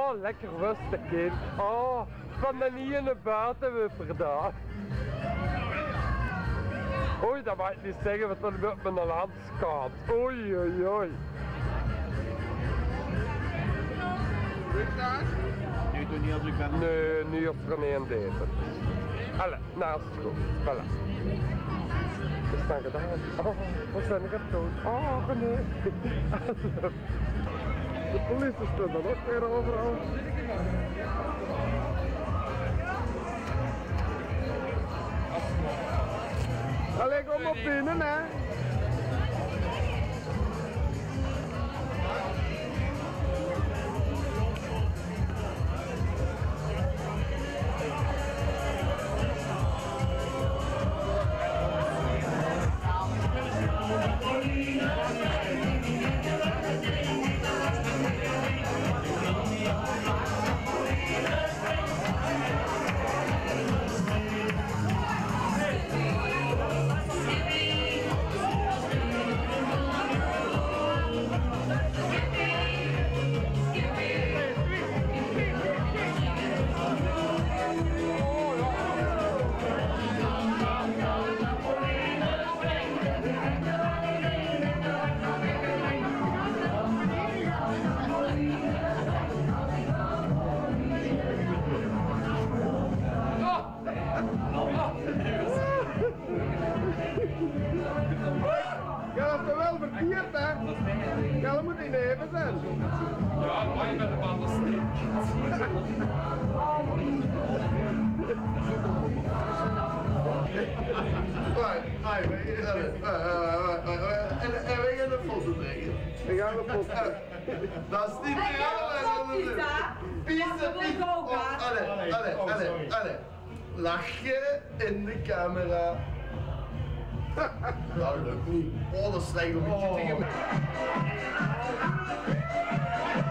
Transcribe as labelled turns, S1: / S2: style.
S1: Oh, lekker rustig kind. Oh, van de hier naar buiten weer daar. Oei, dat mag ik niet zeggen, want dan wordt mijn land skaat. Oei, oei, oei.
S2: Nee, doe niet als ik ben.
S1: Nee, nu is er een deze. Alle, naast het goed. Voilà. Wat is dan gedaan? Oh, wat zijn er dood? Oh, nee. De politie staat dan ook weer overal. Allee, kom op binnen, hè. Ja, dat is wel verkeerd, hè? Ja, dat moet in even zijn.
S3: Ja, maar je bent een band als steek.
S2: En we gaan een foto trekken.
S1: We gaan een foto.
S2: Dat is niet
S4: Pizza!
S2: Pizza! Allee. Lach je in de camera? Dat lukt niet. Oh, dat is slecht om iets tegen me.